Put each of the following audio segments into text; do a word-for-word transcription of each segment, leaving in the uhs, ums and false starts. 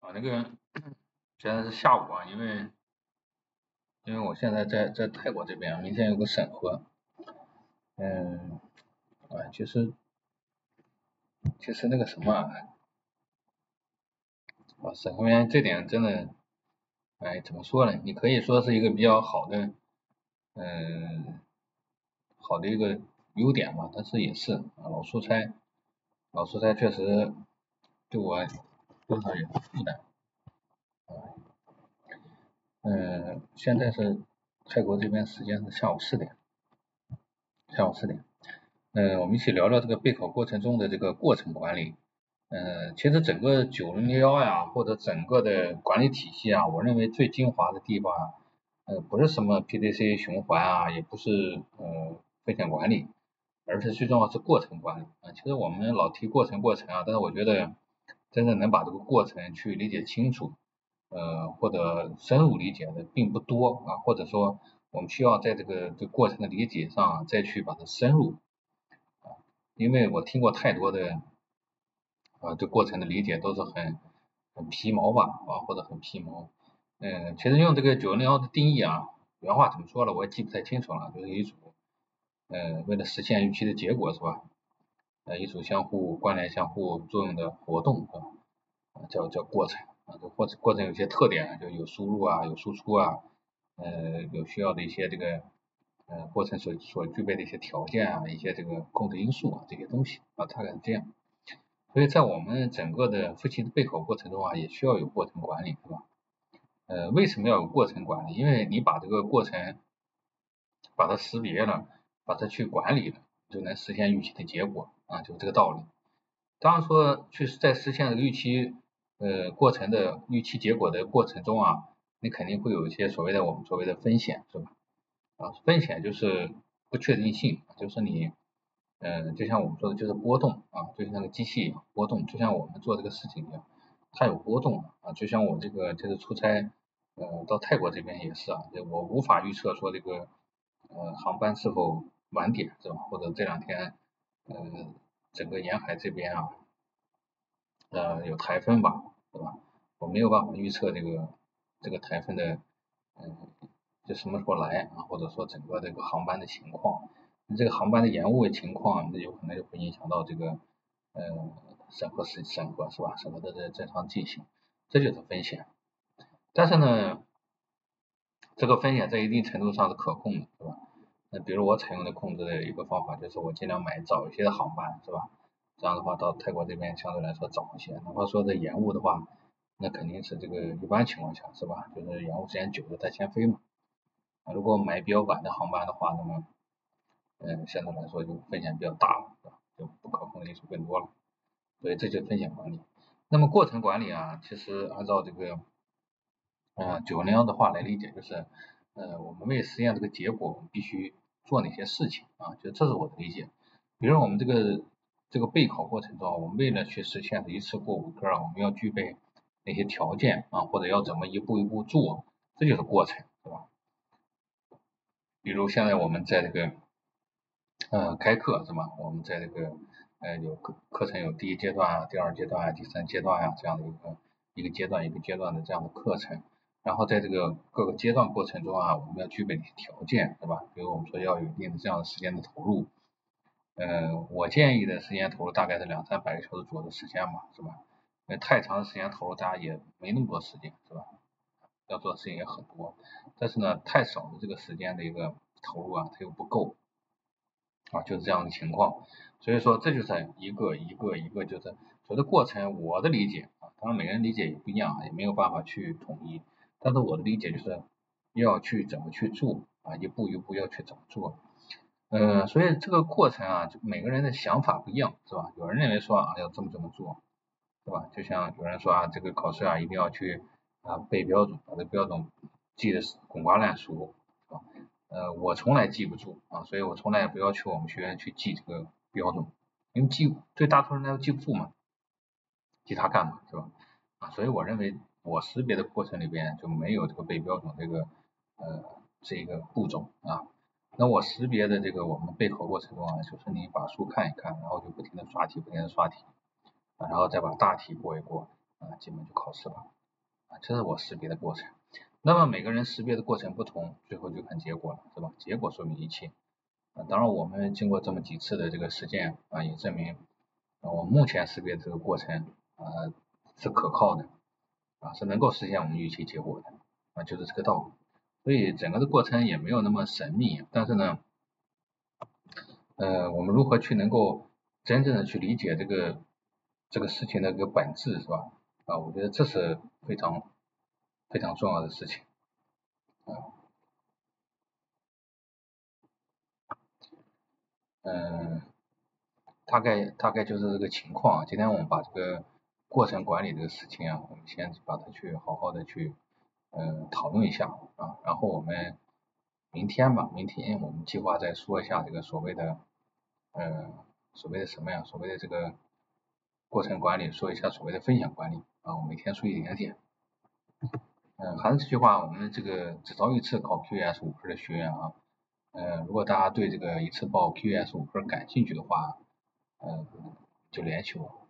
啊，那个现在是下午啊，因为因为我现在在在泰国这边，明天有个审核，嗯，啊，其实其实那个什么啊，啊审核员这点真的，哎，怎么说呢？你可以说是一个比较好的，嗯，好的一个优点吧，但是也是啊，老出差，老出差确实对我多少有负担。嗯，现在是泰国这边时间是下午四点，下午四点。嗯，我们一起聊聊这个备考过程中的这个过程管理。嗯，其实整个九零幺呀，或者整个的管理体系啊，我认为最精华的地方啊，呃，不是什么 P D C A 循环啊，也不是呃风险管理，而是最重要是过程管理啊。其实我们老提过程过程啊，但是我觉得真正能把这个过程去理解清楚，呃，或者深入理解的并不多啊，或者说我们需要在这个这个过程的理解上再去把它深入。因为我听过太多的啊，对过程的理解都是很很皮毛吧，啊，或者很皮毛。嗯，其实用这个九零幺的定义啊，原话怎么说了，我也记不太清楚了，就是一组，呃，为了实现预期的结果是吧？呃，一组相互关联、相互作用的活动是吧？啊，叫叫过程啊，这过程过程有些特点，就有输入啊，有输出啊，呃，有需要的一些这个呃过程所所具备的一些条件啊，一些这个控制因素啊，这些东西啊，大概是这样。所以在我们整个的复习的备考过程中啊，也需要有过程管理，是吧？呃，为什么要有过程管理？因为你把这个过程把它识别了，把它去管理了，就能实现预期的结果啊，就这个道理。当然说去在实现这个预期呃过程的预期结果的过程中啊，你肯定会有一些所谓的我们所谓的风险，是吧？啊，风险就是不确定性，就是你嗯，就像我们说的，就是波动啊，就像那个机器一样波动，就像我们做这个事情一样，它有波动啊。就像我这个这次出差，呃，到泰国这边也是啊，就我无法预测说这个呃航班是否晚点是吧？或者这两天呃整个沿海这边啊呃有台风吧，是吧？我没有办法预测这个这个台风的嗯就什么时候来啊，或者说整个这个航班的情况。这个航班的延误的情况，那有可能就会影响到这个呃审核审审核是吧？审核的这正常进行，这就是风险。但是呢，这个风险在一定程度上是可控的，是吧？那比如我采用的控制的一个方法就是我尽量买早一些的航班，是吧？这样的话到泰国这边相对来说早一些，哪怕说这延误的话，那肯定是这个一般情况下是吧？就是延误时间久的它先飞嘛。如果买比较晚的航班的话，那么嗯，相对来说就风险比较大了，是吧？就不可控的因素更多了，所以这就是风险管理。那么过程管理啊，其实按照这个呃九零幺的话来理解，就是呃我们为实现这个结果，我们必须做哪些事情啊？就这是我的理解。比如我们这个这个备考过程中，我们为了去实现一次过五科啊，我们要具备哪些条件啊，或者要怎么一步一步做，这就是过程，是吧？比如现在我们在这个呃开课是吧？我们在这个呃有课课程有第一阶段啊、第二阶段啊、第三阶段啊这样的一个一个阶段一个阶段的这样的课程，然后在这个各个阶段过程中啊，我们要具备一些条件是吧？比如我们说要有一定的这样的时间的投入，呃，我建议的时间投入大概是两三百个小时左右的时间吧，是吧？因为太长的时间投入，大家也没那么多时间，是吧？要做的事情也很多，但是呢，太少的这个时间的一个投入啊，它又不够。啊，就是这样的情况，所以说这就是一个一个一个就是所谓的过程，我的理解啊，当然每个人理解也不一样，也没有办法去统一，但是我的理解就是要去怎么去做啊，一步一步要去怎么做，呃，所以这个过程啊，就每个人的想法不一样，是吧？有人认为说啊要这么这么做，是吧？就像有人说啊，这个考试啊一定要去啊背标准，把这标准记得滚瓜烂熟，是吧？呃，我从来记不住啊，所以我从来也不要求我们学员去记这个标准，因为记对大多数人来说记不住嘛，记它干嘛，是吧？啊，所以我认为我识别的过程里边就没有这个背标准这个呃这个步骤啊。那我识别的这个我们备考过程中啊，就是你把书看一看，然后就不停的刷题，不停的刷题，啊，然后再把大题过一过， 啊，基本就考试了啊，这是我识别的过程。那么每个人识别的过程不同，最后就看结果了，是吧？结果说明一切啊。当然我们经过这么几次的这个实践啊，也证明啊，我们目前识别这个过程啊是可靠的啊，是能够实现我们预期结果的啊，就是这个道理。所以整个的过程也没有那么神秘，但是呢，呃，我们如何去能够真正的去理解这个这个事情的一个本质，是吧？啊，我觉得这是非常非常重要的事情啊。嗯，大概大概就是这个情况。今天我们把这个过程管理这个事情啊，我们先把它去好好的去嗯讨论一下啊，然后我们明天吧，明天我们计划再说一下这个所谓的嗯所谓的什么呀？所谓的这个过程管理，说一下所谓的分享管理啊，我每天说一点点。嗯，还是这句话，我们这个只招一次考 Q E S 五科的学员啊，呃，如果大家对这个一次报 Q E S 五科感兴趣的话，嗯，就联系我。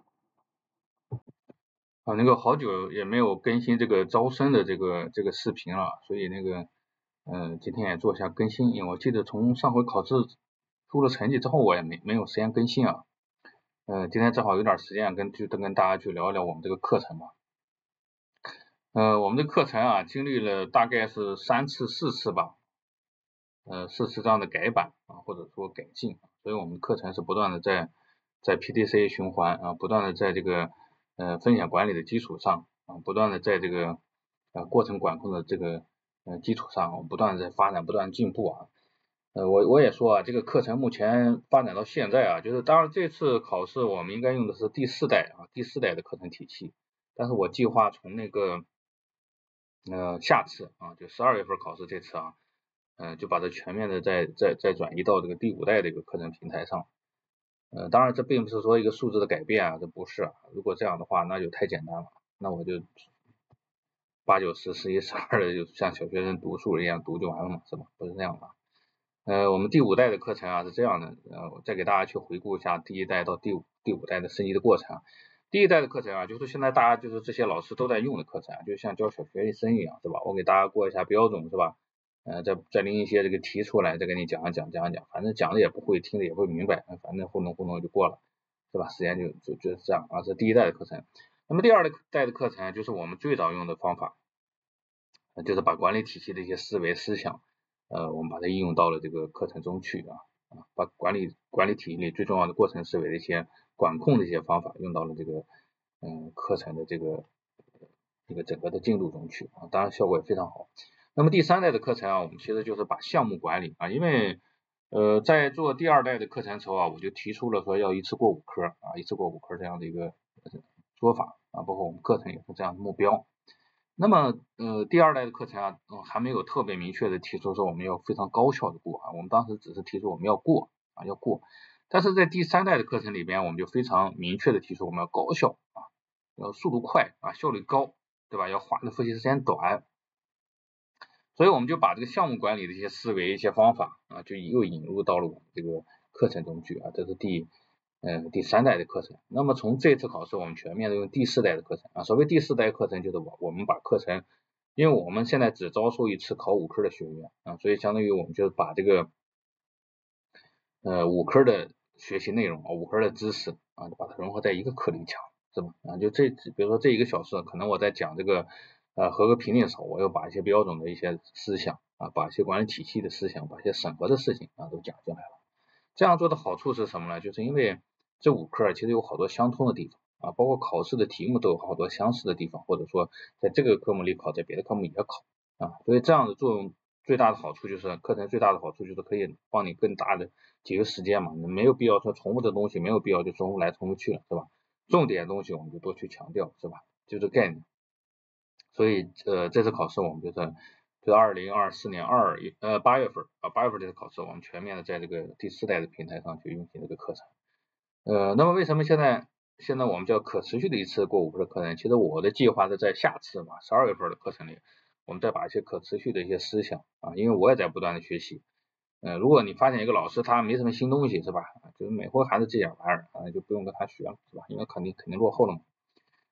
啊，那个好久也没有更新这个招生的这个这个视频了，所以那个，嗯、呃，今天也做一下更新，因为我记得从上回考试出了成绩之后，我也没没有时间更新啊。嗯、呃，今天正好有点时间，跟就跟大家去聊一聊我们这个课程吧。呃，我们的课程啊，经历了大概是三次四次吧，呃，四次这样的改版啊，或者说改进，所以我们的课程是不断的在在 P D C A 循环啊，不断的在这个呃分享管理的基础上啊，不断的在这个呃过程管控的这个呃基础上，我们不断的在发展，不断进步啊。呃，我我也说啊，这个课程目前发展到现在啊，就是当然这次考试我们应该用的是第四代啊，第四代的课程体系，但是我计划从那个呃下次啊，就十二月份考试这次啊。嗯，就把它全面的再再再转移到这个第五代的一个课程平台上。呃，当然这并不是说一个数字的改变啊，这不是啊。如果这样的话，那就太简单了，那我就八九十十一十二的就像小学生读数一样读就完了嘛，是吧？不是这样的。呃，我们第五代的课程啊是这样的，呃，我再给大家去回顾一下第一代到第五第五代的升级的过程。第一代的课程啊，就是现在大家就是这些老师都在用的课程啊，就像教小学生一样，是吧？我给大家过一下标准，是吧？呃，再再拎一些这个题出来，再给你讲一讲讲一讲，反正讲的也不会，听的也不会明白，反正糊弄糊弄就过了，是吧？时间就就就是这样啊，这是第一代的课程。那么第二代的课程就是我们最早用的方法，就是把管理体系的一些思维思想，呃，我们把它应用到了这个课程中去啊，啊，把管理管理体系里最重要的过程思维的一些管控的一些方法用到了这个嗯课程的这个这个整个的进度中去啊，当然效果也非常好。那么第三代的课程啊，我们其实就是把项目管理啊，因为呃在做第二代的课程时候啊，我就提出了说要一次过五科啊，一次过五科这样的一个说法啊，包括我们课程也是这样的目标。那么呃第二代的课程啊，嗯还没有特别明确的提出说我们要非常高效的过啊，我们当时只是提出我们要过啊要过，但是在第三代的课程里边，我们就非常明确的提出我们要高效啊，要速度快啊，效率高，对吧？要花的复习时间短。所以我们就把这个项目管理的一些思维、一些方法啊，就又引入到了我们这个课程中去啊，这是第呃第三代的课程。那么从这次考试，我们全面的用第四代的课程啊。所谓第四代课程，就是我我们把课程，因为我们现在只招收一次考五科的学员啊，所以相当于我们就是把这个呃五科的学习内容啊，五科的知识啊，把它融合在一个课里讲，是吧？啊，就这比如说这一个小时，可能我在讲这个。呃，合格评定时候，我要把一些标准的一些思想啊，把一些管理体系的思想，把一些审核的事情啊都讲进来了。这样做的好处是什么呢？就是因为这五科其实有好多相通的地方啊，包括考试的题目都有好多相似的地方，或者说在这个科目里考，在别的科目也考啊，所以这样的作用最大的好处就是课程最大的好处就是可以帮你更大的节约时间嘛，你没有必要说重复的东西，没有必要就重复来重复去了，是吧？重点的东西我们就多去强调，是吧？就这概念。所以呃这次考试我们就是就二零二四年二呃八月份啊八月份这次考试我们全面的在这个第四代的平台上去运行这个课程。呃那么为什么现在现在我们叫可持续的一次过五科的课程？其实我的计划是在下次嘛十二月份的课程里，我们再把一些可持续的一些思想啊，因为我也在不断的学习。呃如果你发现一个老师他没什么新东西是吧？就是每回还是这点玩意儿啊，就不用跟他学了是吧？因为肯定肯定落后了嘛。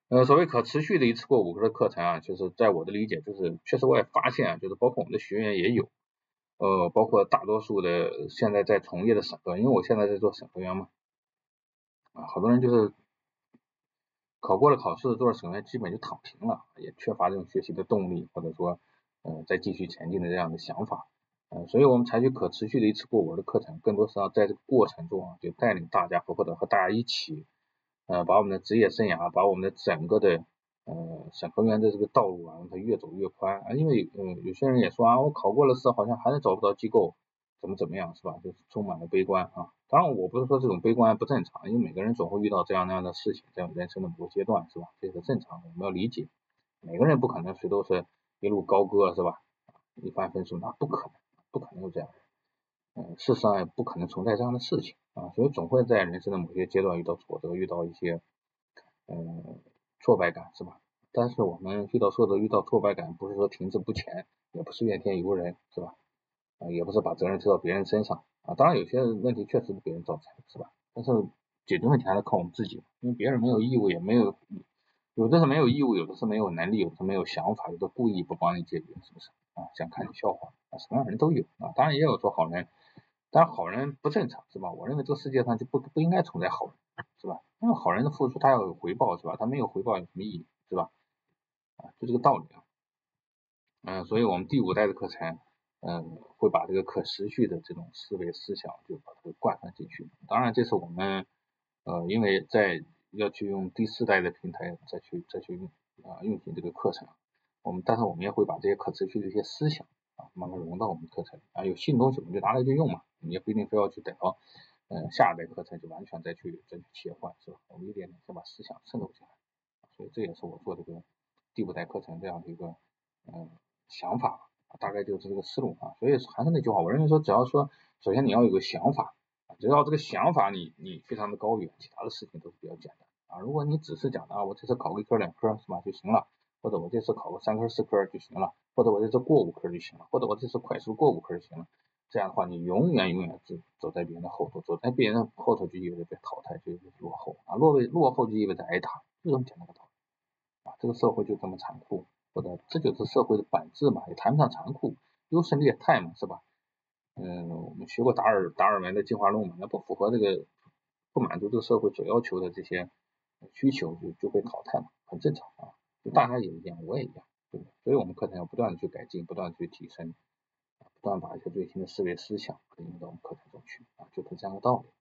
呃，所谓可持续的一次过五科的课程啊，就是在我的理解，就是确实我也发现啊，就是包括我们的学员也有，呃，包括大多数的现在在从业的审核，因为我现在在做审核员嘛，啊，好多人就是考过了考试，做了审核员基本就躺平了，也缺乏这种学习的动力，或者说，呃，再继续前进的这样的想法，呃，所以我们采取可持续的一次过五的课程，更多是要在这个过程中啊，就带领大家和或者和大家一起。呃，把我们的职业生涯，把我们的整个的呃审核员的这个道路啊，让它越走越宽啊。因为呃有些人也说啊，我考过了试，好像还是找不到机构，怎么怎么样，是吧？就是充满了悲观啊。当然，我不是说这种悲观不正常，因为每个人总会遇到这样那样的事情，在人生的某个阶段，是吧？这是正常的，我们要理解。每个人不可能谁都是一路高歌，是吧？一帆风顺，那不可能，不可能有这样。嗯，事实上也不可能存在这样的事情啊，所以总会在人生的某些阶段遇到挫折，遇到一些嗯挫败感，是吧？但是我们遇到挫折、遇到挫败感，不是说停滞不前，也不是怨天尤人，是吧？啊，也不是把责任推到别人身上啊。当然有些问题确实是别人造成的，是吧？但是解决问题还是靠我们自己，因为别人没有义务，也没有，有的是没有义务，有的是没有能力，有的是没有想法，有的故意不帮你解决，是不是？啊，想看你笑话啊，什么样的人都有啊。当然也有做好人。当然好人不正常，是吧？我认为这个世界上就不不应该存在好人，是吧？因为好人的付出他要有回报，是吧？他没有回报有什么意义，是吧？啊，就这个道理啊。嗯、呃，所以我们第五代的课程，嗯、呃，会把这个可持续的这种思维思想就把它贯穿进去。当然，这是我们呃，因为在要去用第四代的平台再去再去用啊、呃、运行这个课程，我们但是我们也会把这些可持续的一些思想啊慢慢融到我们课程啊，有新的东西我们就拿来就用嘛，你也不一定非要去等到嗯、呃、下一代课程就完全再去再去切换，是吧？我们一点点先把思想渗透进来，所以这也是我做这个第五代课程这样的一个嗯、呃、想法，大概就是这个思路啊。所以还是那句话，我认为说只要说首先你要有个想法。只要这个想法你你非常的高远，其他的事情都是比较简单啊。如果你只是讲啊，我这次考个一科两科是吧就行了，或者我这次考个三科四科就行了，或者我这次过五科就行了，或者我这次快速过五科就行了，这样的话你永远永远是走在别人的后头，走在别人后头就意味着被淘汰，就意味着落后啊，落位落后就意味着挨打，就这么简单的道理啊。这个社会就这么残酷，或者这就是社会的本质嘛，也谈不上残酷，优胜劣汰嘛，是吧？嗯，我们学过达尔达尔文的进化论嘛，那不符合这个不满足这个社会所要求的这些需求就就被淘汰嘛，很正常啊，就大家也一样，我也一样，对不对？所以我们课程要不断的去改进，不断的去提升，不断把一些最新的思维思想引入到我们课程中去啊，就是这样的道理。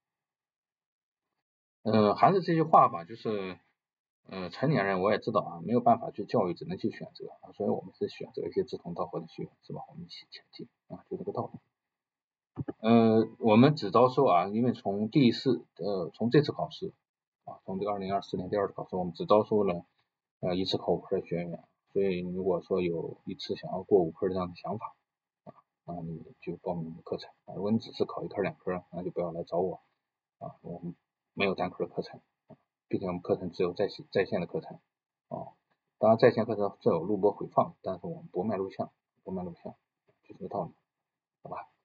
嗯，还是这句话吧，就是呃成年人我也知道啊，没有办法去教育，只能去选择啊，所以我们是选择一些志同道合的学员，是吧？我们一起前进啊，就这个道理。呃，我们只招收啊，因为从第四呃从这次考试啊，从这个二零二四年第二次考试，我们只招收了呃一次考五科的学员，所以如果说有一次想要过五科这样的想法啊，那你就报名我们的课程啊。如果你只是考一科两科，那就不要来找我啊，我们没有单科的课程，并且我们课程只有在线在线的课程啊。当然在线课程是有录播回放，但是我们不卖录像，不卖录像，就这个道理，好吧？